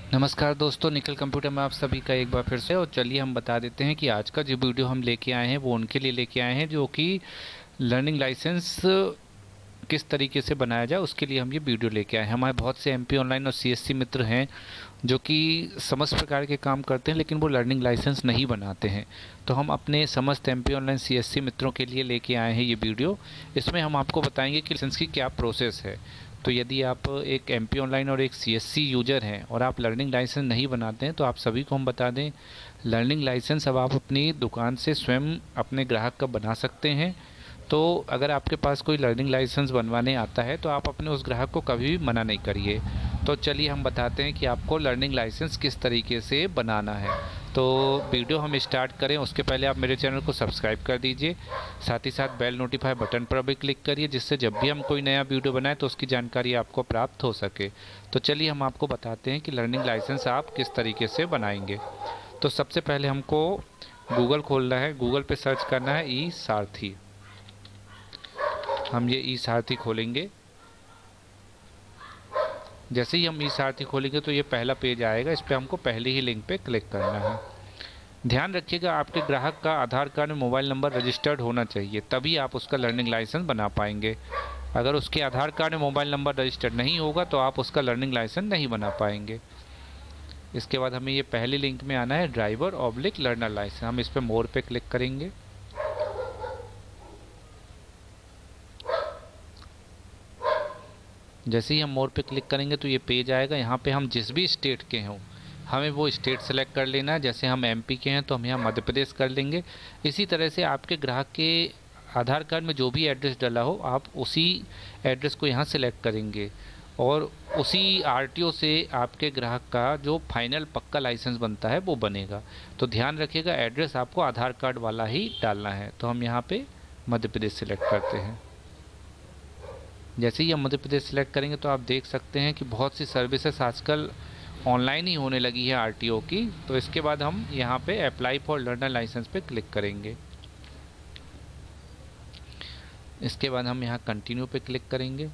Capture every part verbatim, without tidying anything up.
नमस्कार दोस्तों, निखिल कंप्यूटर में आप सभी का एक बार फिर से। और चलिए हम बता देते हैं कि आज का जो वीडियो हम लेके आए हैं वो उनके लिए लेके आए हैं जो कि लर्निंग लाइसेंस किस तरीके से बनाया जाए उसके लिए हम ये वीडियो लेके आए हैं। हमारे बहुत से एमपी ऑनलाइन और सीएससी मित्र हैं जो कि समस्त प्रकार के काम करते हैं, लेकिन वो लर्निंग लाइसेंस नहीं बनाते हैं। तो हम अपने समस्त एमपी ऑनलाइन सीएससी मित्रों के लिए लेके आए हैं ये वीडियो। इसमें हम आपको बताएंगे कि लाइसेंस की क्या प्रोसेस है। तो यदि आप एक एमपी ऑनलाइन और एक सीएससी यूजर हैं और आप लर्निंग लाइसेंस नहीं बनाते हैं तो आप सभी को हम बता दें, लर्निंग लाइसेंस अब आप अपनी दुकान से स्वयं अपने ग्राहक का बना सकते हैं। तो अगर आपके पास कोई लर्निंग लाइसेंस बनवाने आता है तो आप अपने उस ग्राहक को कभी भी मना नहीं करिए। तो चलिए हम बताते हैं कि आपको लर्निंग लाइसेंस किस तरीके से बनाना है। तो वीडियो हम स्टार्ट करें उसके पहले आप मेरे चैनल को सब्सक्राइब कर दीजिए, साथ ही साथ बेल नोटिफाई बटन पर भी क्लिक करिए, जिससे जब भी हम कोई नया वीडियो बनाएं तो उसकी जानकारी आपको प्राप्त हो सके। तो चलिए हम आपको बताते हैं कि लर्निंग लाइसेंस आप किस तरीके से बनाएंगे। तो सबसे पहले हमको गूगल खोलना है, गूगल पे सर्च करना है ई सारथी। हम ये ई सारथी खोलेंगे। जैसे ही हम ई सारथी खोलेंगे तो ये पहला पेज आएगा, इस पर हमको पहले ही लिंक पे क्लिक करना है। ध्यान रखिएगा आपके ग्राहक का आधार कार्ड में मोबाइल नंबर रजिस्टर्ड होना चाहिए, तभी आप उसका लर्निंग लाइसेंस बना पाएंगे। अगर उसके आधार कार्ड में मोबाइल नंबर रजिस्टर्ड नहीं होगा तो आप उसका लर्निंग लाइसेंस नहीं बना पाएंगे। इसके बाद हमें ये पहले लिंक में आना है, ड्राइवर ऑब्लिक लर्नर लाइसेंस। हम इस पर मोर पे क्लिक करेंगे। जैसे ही हम मोर पे क्लिक करेंगे तो ये पेज आएगा। यहाँ पे हम जिस भी स्टेट के हों हमें वो स्टेट सेलेक्ट कर लेना है। जैसे हम एमपी के हैं तो हम यहाँ मध्य प्रदेश कर लेंगे। इसी तरह से आपके ग्राहक के आधार कार्ड में जो भी एड्रेस डला हो आप उसी एड्रेस को यहाँ सेलेक्ट करेंगे और उसी आरटीओ से आपके ग्राहक का जो फाइनल पक्का लाइसेंस बनता है वो बनेगा। तो ध्यान रखिएगा एड्रेस आपको आधार कार्ड वाला ही डालना है। तो हम यहाँ पे मध्य प्रदेश सेलेक्ट करते हैं। जैसे ही हम मध्य प्रदेश सेलेक्ट करेंगे तो आप देख सकते हैं कि बहुत सी सर्विसेज आजकल ऑनलाइन ही होने लगी है आरटीओ की। तो इसके बाद हम यहाँ पे अप्लाई फॉर लर्नर लाइसेंस पे क्लिक करेंगे। इसके बाद हम यहाँ कंटिन्यू पे क्लिक करेंगे।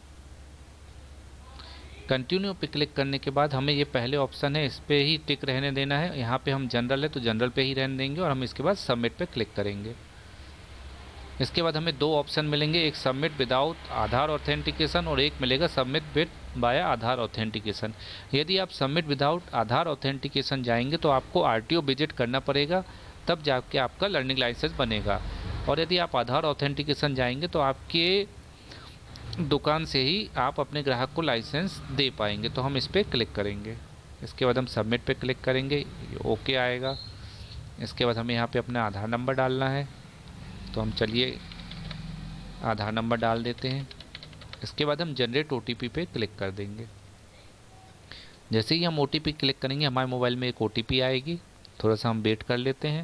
कंटिन्यू पे क्लिक करने के बाद हमें ये पहले ऑप्शन है इस पे ही टिक रहने देना है। यहाँ पे हम जनरल है तो जनरल पे ही रहने देंगे और हम इसके बाद सबमिट पे क्लिक करेंगे। इसके बाद हमें दो ऑप्शन मिलेंगे, एक सबमिट विदाउट आधार ऑथेंटिकेशन और एक मिलेगा submit with by Aadhaar authentication. यदि आप सबमिट विदाउट आधार ऑथेंटिकेशन जाएंगे तो आपको आरटीओ विजिट करना पड़ेगा, तब जाके आपका लर्निंग लाइसेंस बनेगा। और यदि आप आधार ऑथेंटिकेशन जाएंगे तो आपके दुकान से ही आप अपने ग्राहक को लाइसेंस दे पाएंगे। तो हम इस पर क्लिक करेंगे। इसके बाद हम सबमिट पे क्लिक करेंगे, ओके आएगा। इसके बाद हमें यहाँ पे अपना आधार नंबर डालना है, तो हम चलिए आधार नंबर डाल देते हैं। इसके बाद हम जनरेट ओटीपी पे क्लिक कर देंगे। जैसे ही हम ओटीपी क्लिक करेंगे हमारे मोबाइल में एक ओटीपी आएगी। थोड़ा सा हम वेट कर लेते हैं।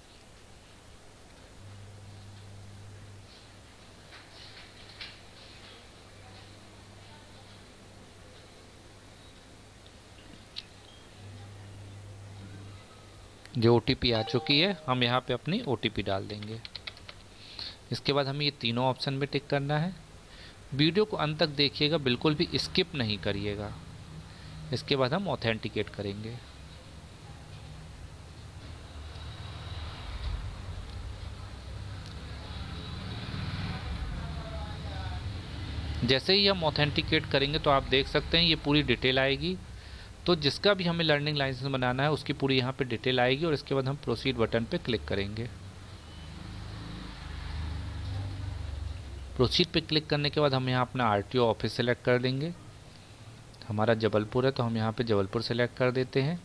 जो ओटीपी आ चुकी है हम यहाँ पे अपनी ओटीपी डाल देंगे। इसके बाद हमें ये तीनों ऑप्शन में टिक करना है। वीडियो को अंत तक देखिएगा, बिल्कुल भी स्किप नहीं करिएगा। इसके बाद हम ऑथेंटिकेट करेंगे। जैसे ही हम ऑथेंटिकेट करेंगे तो आप देख सकते हैं ये पूरी डिटेल आएगी। तो जिसका भी हमें लर्निंग लाइसेंस बनाना है उसकी पूरी यहाँ पे डिटेल आएगी और इसके बाद हम प्रोसीड बटन पे क्लिक करेंगे। प्रोसीड पे क्लिक करने के बाद हम यहाँ अपना आरटीओ ऑफिस सेलेक्ट कर देंगे। हमारा जबलपुर है तो हम यहाँ पे जबलपुर सेलेक्ट कर देते हैं।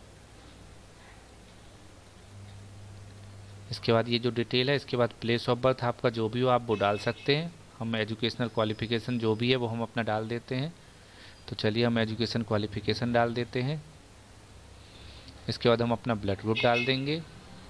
इसके बाद ये जो डिटेल है, इसके बाद प्लेस ऑफ बर्थ आपका जो भी हो आप वो डाल सकते हैं। हम एजुकेशनल क्वालिफिकेशन जो भी है वो हम अपना डाल देते हैं। तो चलिए हम एजुकेशन क्वालिफिकेशन डाल देते हैं। इसके बाद हम अपना ब्लड ग्रुप डाल देंगे।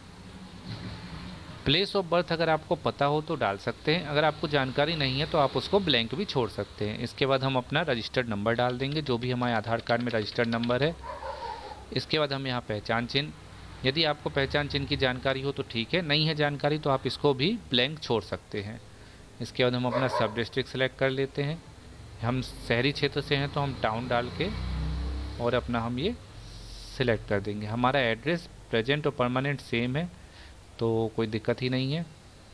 प्लेस ऑफ बर्थ अगर आपको पता हो तो डाल सकते हैं, अगर आपको जानकारी नहीं है तो आप उसको ब्लैंक भी छोड़ सकते हैं। इसके बाद हम अपना रजिस्टर्ड नंबर डाल देंगे, जो भी हमारे आधार कार्ड में रजिस्टर्ड नंबर है। इसके बाद हम यहाँ पहचान चिन्ह, यदि आपको पहचान चिन्ह की जानकारी हो तो ठीक है, नहीं है जानकारी तो आप इसको भी ब्लैंक छोड़ सकते हैं। इसके बाद हम अपना सब डिस्ट्रिक्ट सेलेक्ट कर लेते हैं। हम शहरी क्षेत्र से हैं तो हम टाउन डाल के और अपना हम ये सिलेक्ट कर देंगे। हमारा एड्रेस प्रेजेंट और परमानेंट सेम है तो कोई दिक्कत ही नहीं है।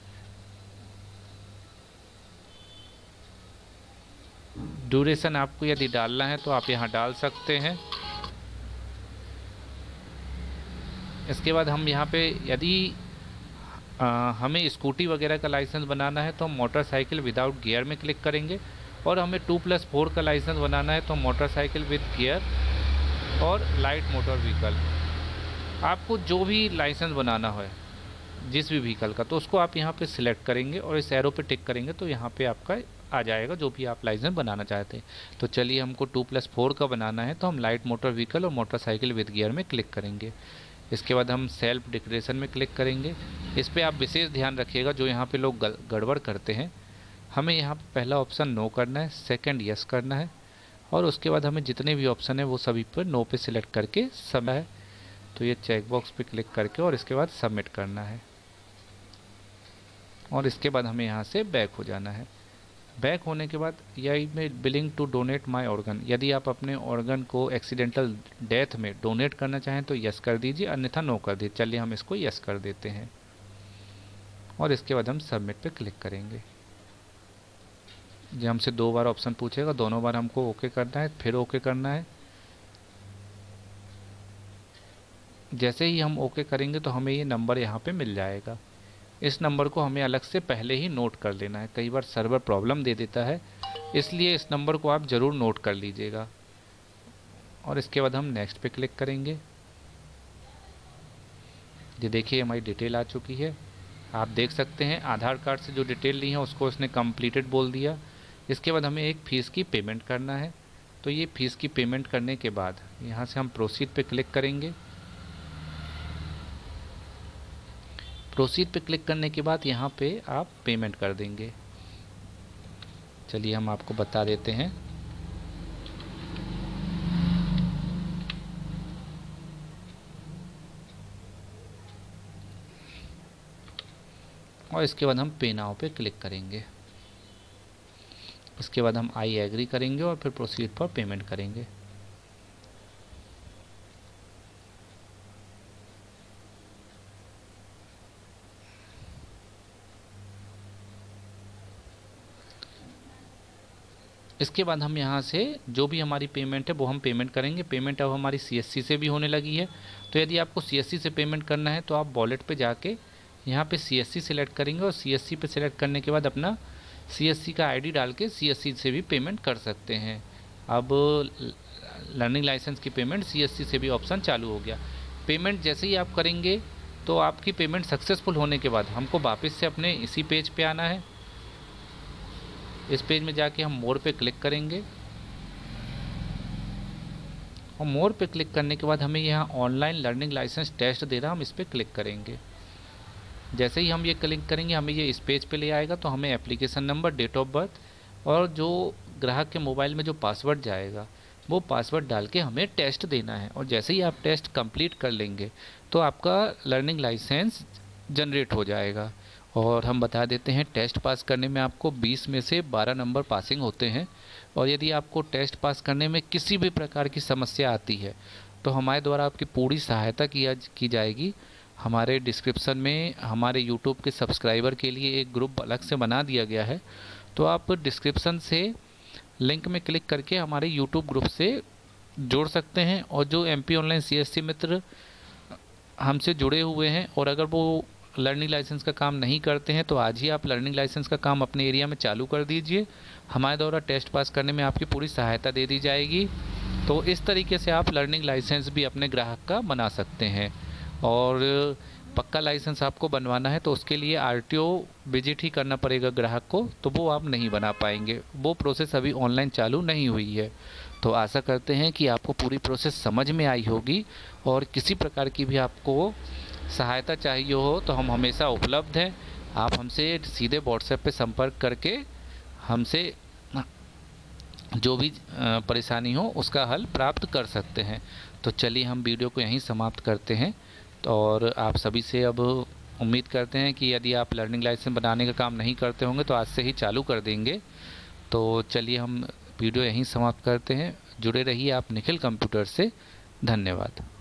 ड्यूरेशन आपको यदि डालना है तो आप यहाँ डाल सकते हैं। इसके बाद हम यहाँ पे यदि आ, हमें स्कूटी वगैरह का लाइसेंस बनाना है तो हम मोटरसाइकिल विदाउट गियर में क्लिक करेंगे, और हमें टू प्लस फोर का लाइसेंस बनाना है तो मोटरसाइकिल विद गियर और लाइट मोटर व्हीकल। आपको जो भी लाइसेंस बनाना है जिस भी व्हीकल का, तो उसको आप यहाँ पे सिलेक्ट करेंगे और इस एरो पे टिक करेंगे तो यहाँ पे आपका आ जाएगा जो भी आप लाइसेंस बनाना चाहते हैं। तो चलिए हमको टू प्लस फोर का बनाना है तो हम लाइट मोटर व्हीकल और मोटरसाइकिल विद गियर में क्लिक करेंगे। इसके बाद हम सेल्फ डिक्लेरेशन में क्लिक करेंगे। इस पर आप विशेष ध्यान रखिएगा, जो यहाँ पे लोग गड़बड़ करते हैं, हमें यहाँ पे पहला ऑप्शन नो करना है, सेकंड यस करना है, और उसके बाद हमें जितने भी ऑप्शन है वो सभी पर नो पे सिलेक्ट करके सब है। तो ये चेक बॉक्स पे क्लिक करके और इसके बाद सबमिट करना है, और इसके बाद हमें यहाँ से बैक हो जाना है। बैक होने के बाद यही में willing to donate my organ, यदि आप अपने ऑर्गन को एक्सीडेंटल डेथ में डोनेट करना चाहें तो यस कर दीजिए, अन्यथा नो कर दीजिए। चलिए हम इसको यस कर देते हैं, और इसके बाद हम सबमिट पे क्लिक करेंगे। ये हमसे दो बार ऑप्शन पूछेगा, दोनों बार हमको ओके करना है, फिर ओके करना है। जैसे ही हम ओके करेंगे तो हमें ये नंबर यहाँ पे मिल जाएगा। इस नंबर को हमें अलग से पहले ही नोट कर लेना है, कई बार सर्वर प्रॉब्लम दे देता है, इसलिए इस नंबर को आप ज़रूर नोट कर लीजिएगा। और इसके बाद हम नेक्स्ट पे क्लिक करेंगे। ये देखिए हमारी डिटेल आ चुकी है, आप देख सकते हैं आधार कार्ड से जो डिटेल ली है उसको उसने कंप्लीटेड बोल दिया। इसके बाद हमें एक फ़ीस की पेमेंट करना है, तो ये फ़ीस की पेमेंट करने के बाद यहाँ से हम प्रोसीड पे क्लिक करेंगे। प्रोसीड पे क्लिक करने के बाद यहाँ पे आप पेमेंट कर देंगे। चलिए हम आपको बता देते हैं। और इसके बाद हम पे नाउ पे क्लिक करेंगे। इसके बाद हम आई एग्री करेंगे और फिर प्रोसीड पर पेमेंट करेंगे। इसके बाद हम यहाँ से जो भी हमारी पेमेंट है वो हम पेमेंट करेंगे। पेमेंट अब हमारी सीएससी से भी होने लगी है, तो यदि आपको सीएससी से पेमेंट करना है तो आप वॉलेट पे जाके यहाँ पे सीएससी सिलेक्ट करेंगे, और सीएससी पे सिलेक्ट करने के बाद अपना सीएससी का आईडी डाल के सीएससी से भी पेमेंट कर सकते हैं। अब लर्निंग लाइसेंस की पेमेंट सीएससी से भी ऑप्शन चालू हो गया। पेमेंट जैसे ही आप करेंगे तो आपकी पेमेंट सक्सेसफुल होने के बाद हमको वापस से अपने इसी पेज पे आना है। इस पेज में जाके हम मोर पे क्लिक करेंगे, और मोर पे क्लिक करने के बाद हमें यहाँ ऑनलाइन लर्निंग लाइसेंस टेस्ट दे रहा, हम इस पर क्लिक करेंगे। जैसे ही हम ये क्लिक करेंगे हमें ये इस पेज पे ले आएगा, तो हमें application number, date of birth और जो ग्राहक के मोबाइल में जो पासवर्ड जाएगा वो पासवर्ड डाल के हमें टेस्ट देना है। और जैसे ही आप टेस्ट कंप्लीट कर लेंगे तो आपका लर्निंग लाइसेंस जनरेट हो जाएगा। और हम बता देते हैं टेस्ट पास करने में आपको बीस में से बारह नंबर पासिंग होते हैं, और यदि आपको टेस्ट पास करने में किसी भी प्रकार की समस्या आती है तो हमारे द्वारा आपकी पूरी सहायता किया की जाएगी। हमारे डिस्क्रिप्शन में हमारे यूट्यूब के सब्सक्राइबर के लिए एक ग्रुप अलग से बना दिया गया है, तो आप डिस्क्रिप्शन से लिंक में क्लिक करके हमारे यूट्यूब ग्रुप से जुड़ सकते हैं। और जो एमपी ऑनलाइन सीएससी मित्र हमसे जुड़े हुए हैं और अगर वो लर्निंग लाइसेंस का काम नहीं करते हैं तो आज ही आप लर्निंग लाइसेंस का काम अपने एरिया में चालू कर दीजिए। हमारे द्वारा टेस्ट पास करने में आपकी पूरी सहायता दे दी जाएगी। तो इस तरीके से आप लर्निंग लाइसेंस भी अपने ग्राहक का बना सकते हैं। और पक्का लाइसेंस आपको बनवाना है तो उसके लिए आरटीओ विजिट ही करना पड़ेगा ग्राहक को, तो वो आप नहीं बना पाएंगे, वो प्रोसेस अभी ऑनलाइन चालू नहीं हुई है। तो आशा करते हैं कि आपको पूरी प्रोसेस समझ में आई होगी, और किसी प्रकार की भी आपको सहायता चाहिए हो तो हम हमेशा उपलब्ध हैं। आप हमसे सीधे व्हाट्सएप पे संपर्क करके हमसे जो भी परेशानी हो उसका हल प्राप्त कर सकते हैं। तो चलिए हम वीडियो को यहीं समाप्त करते हैं। और आप सभी से अब उम्मीद करते हैं कि यदि आप लर्निंग लाइसेंस बनाने का काम नहीं करते होंगे तो आज से ही चालू कर देंगे। तो चलिए हम वीडियो यहीं समाप्त करते हैं। जुड़े रहिए आप निखिल कंप्यूटर से। धन्यवाद।